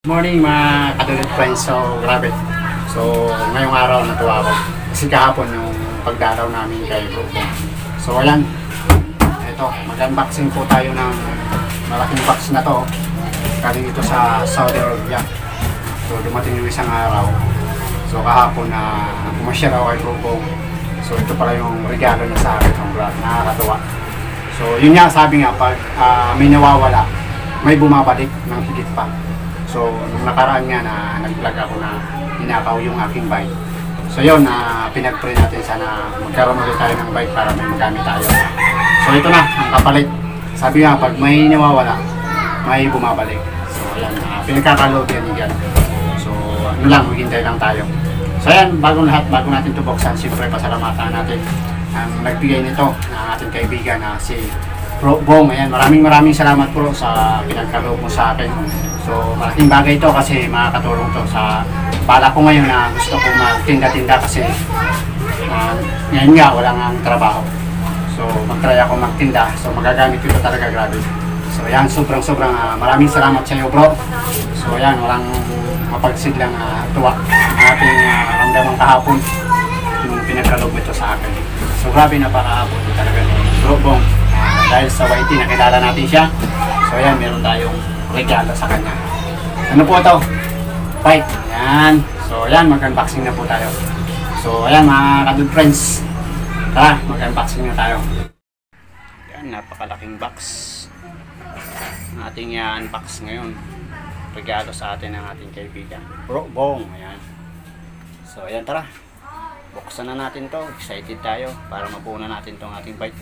Morning mga katulad friends, so grabe. So ngayong araw natuwa ako kasi kahapon yung pagdaraw namin kay Bro. So ayan, ito mag-unboxing po tayo ng malaking box na to galing ito sa Saudi Arabia. So dumating yung isang araw, so kahapon na pumasya raw kay Bro. So ito pala yung regalo na sa akin, nakakatuwa. So yun nga, sabi nga pag may nawawala, may bumabalik ng higit pa. So, nung nakaraan nga na nag-vlog ako na ninakaw yung aking bike. So yun, pinag-pray natin sana magkaroon ulit tayo ng bike para may magamit tayo. So ito na, ang kapalit. Sabi nga, pag may nawawala, may bumabalik. So ayan, pinagkakaloob yan yan. So ano lang, maghintay lang tayo. So ayan, bago natin ito buksan, siyempre pasalamatan natin ang nagbigay nito na ating kaibigan na si Bro Bong. Ayan, maraming salamat po sa pinagkaloob mo sa akin. So malaking bagay ito kasi makakatulong to sa bala ko ngayon na gusto ko magtinda-tinda kasi ngayon nga wala nga ang trabaho. So mag-try ako magtinda. So magagamit ito talaga, grabe. So ayan, sobrang maraming salamat sa iyo, Bro. So ayan, walang mapagsidlang tuwa ang ating ramdaman kahapon yung pinagkaloob ito sa akin. So grabe, napakaabot talaga ni Bro Bong. Dahil sa YT nakilala natin siya. So ayan, meron tayong regalo sa kanya. Ano po ito? Bike. Ayan. So ayan, mag-unboxing na po tayo. So ayan mga kadud friends, tara, mag-unboxing na tayo. Ayan, napakalaking box ang ating unbox ngayon. Regalo sa atin ng ating kaibigan Bro Bong. Ayan. So ayan, tara, buksan na natin to. Excited tayo para mapunan natin tong ating bike.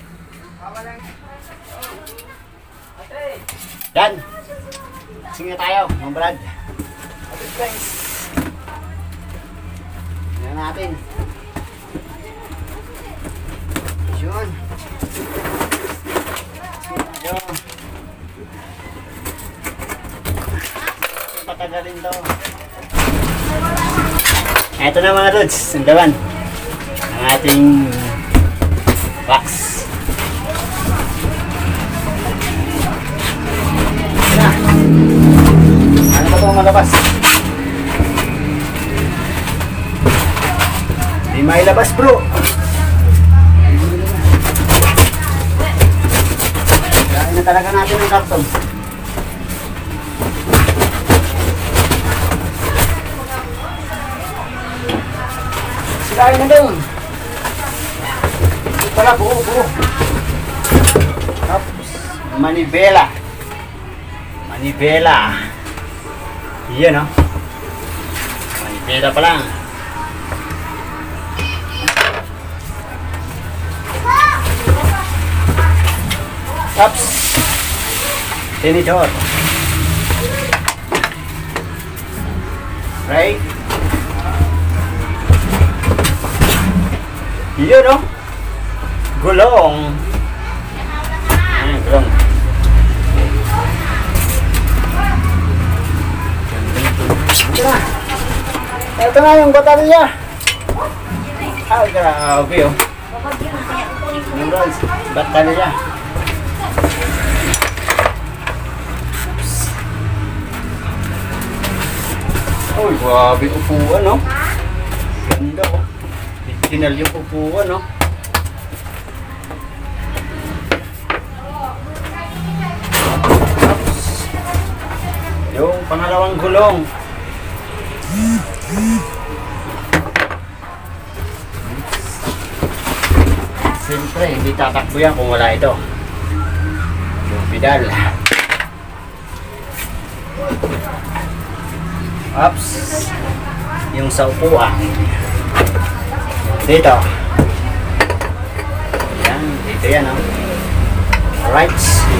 Yan, sing na tayo mga brad. Okay friends, yan natin yun. Patagalin to. Ito na mga dudes, sandawan ang ating box. Ano ba itong malabas? Hindi mailabas, bro. Kailangan na talaga natin ng karton. Silahin na doon. Ito pala, buo. Tapos, manibela. Iyan, no? Manibela pa lang. Oops. Tinidor. Right? Iyan, no? Gulong. Gulong. Ito na yung baterya. Grabe, oh. Baterya. Uy, grabe upuan, no? Ganda, oh. Original yung upuan, no? Yung pangalawang gulong. Siyempre, hindi tatakbo yan kung wala ito. Yung pedal. Oops. Yung sa upuan. Dito. Yan, dito yan, oh. Alright.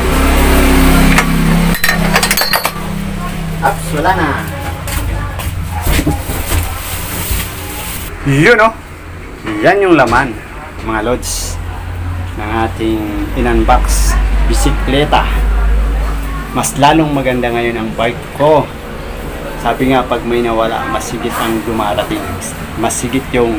Oops, wala na. Yun, no? Yan yung laman, mga lods, ng ating in-unbox bisikleta. Mas lalong maganda ngayon ang bike ko. Sabi nga, pag may nawala, mas higit ang dumarating. Mas higit yung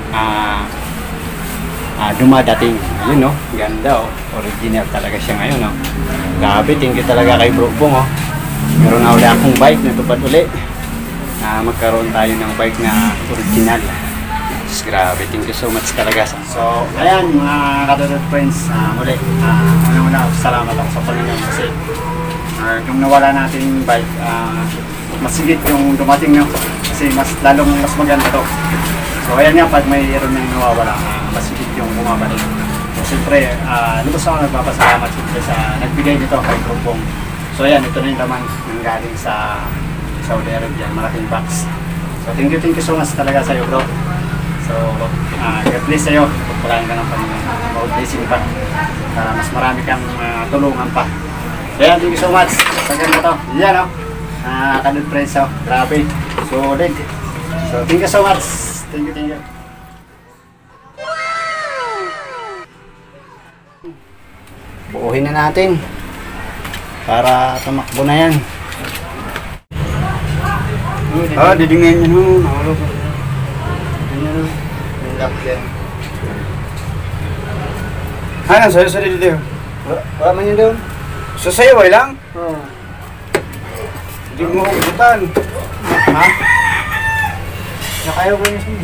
dumadating. Ayun, no? Ganda, oh. Original talaga siya ngayon, no? Grabe, thank you talaga kay Bro Bong, oh. meron na uli akong bike na tupad uli. Magkaroon tayo ng bike na original. Just, grabe, thank you so much talaga. So, ayan mga Kadudod friends, muli, una-una, salamat ako sa Panginoon kasi yung nawala natin bike, mas sigit yung dumating nyo kasi mas maganda to. So, ayan nga, pag mayroon yung nawawala, mas sigit yung bumabalik. So, siyempre, lubos ako nagpapasalamat siyempre sa nagbigay nito kay Grupong. So, ayan, ito na yung laman ng galing sa Saudi Arabia, malaking box. So, thank you so much talaga sa'yo, bro. So, God bless sa'yo. Pagpalaan ka ng Panginoon. More blessing pa. Para mas marami kang tulungan pa. So, yan, thank you so much. Sa ganito to. Yan, no? Kadud friends, oh. Grabe. Solid. So, thank you so much. Thank you. Buuhin na natin. Para tumakbo na yan. Didingin nyo nun. Nahulog. Sayo dito. Wala man yun doon. Sayo, wala lang? Oo. Hindi mo hukutan. Ha? Nakayaw ko yun siya.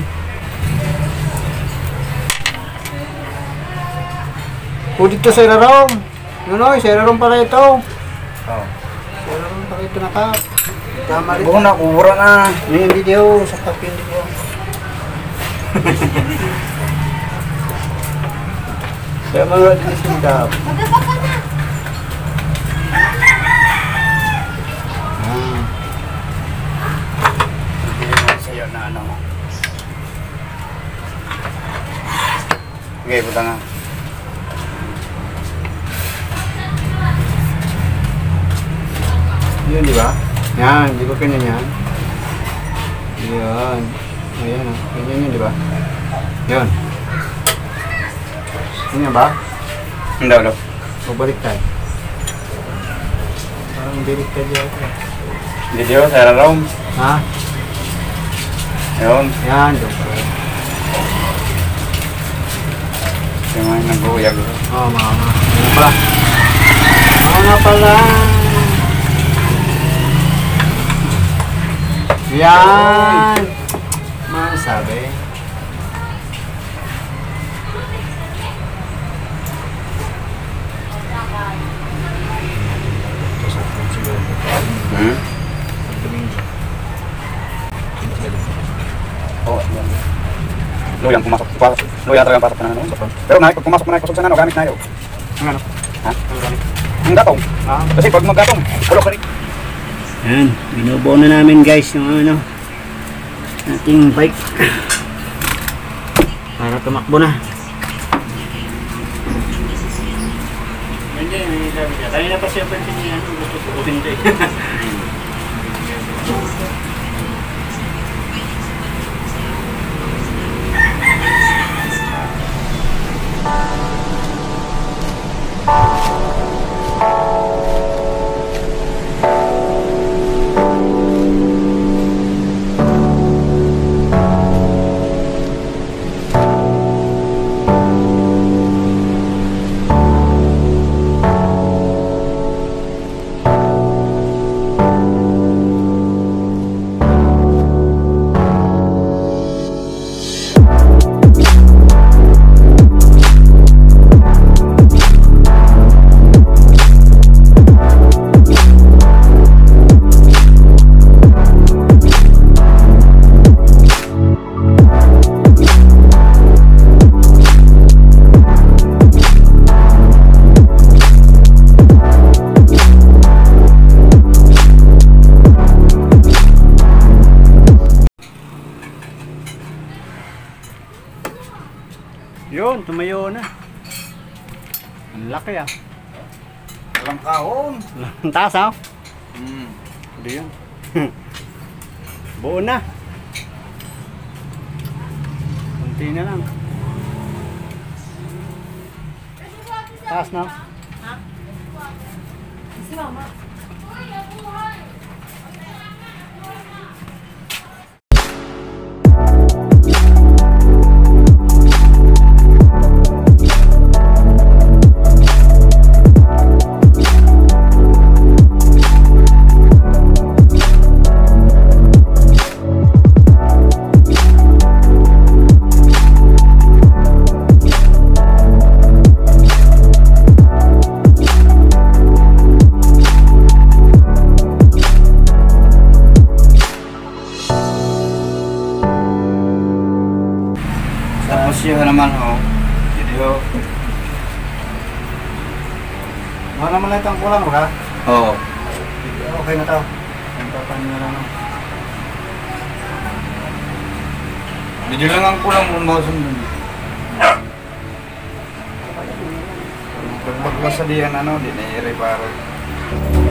Dito sa irarong. Sa irarong pala ito. Oo. Sa irarong pala ito tama rin. Bukan ako, wala na. Yung video, sa tapin ko. Kaya mga disindap. Sa'yo na ano. Okay, puta nga. Yun, di ba? Yan, di ba ganyan yan? Yan. Ayan, ganyan yun, di ba? Yun. Ganyan ba? Hindi, ulo. Balik tayo. Parang baliktad yun. Video, sa araw. Ha? Yun. Yan, doon pa. Yung mga nag-uuyag. Oo, mga. Ano pala? Ano pala? Yan! Masabi. Loyang pumasok. Loyang talagang pasok na ano. Pero pag pumasok mo na kusog sa nano, gamit na yun. Ang ano? Ha? Ang gatong. Kasi pag maggatong, kulok ka rin. Yan, binubuo na namin guys yung ano, ating bike para tumakbo na. Kanina pa siya pwede niya gusto pukutin ito eh. Yun, tumayo na. Ang laki ah. Walang kahon. Ang taas ah. Hindi yun. Buo na. Kunti na lang. Taas na. Ha? Si mama. naman ho. Video. Mga naman na itong kulang ba? Oo. Okay na to. Ang papanin na lang. Video lang ang kulang kung makasundan. Pagpasalihan ano, di na i-reparo.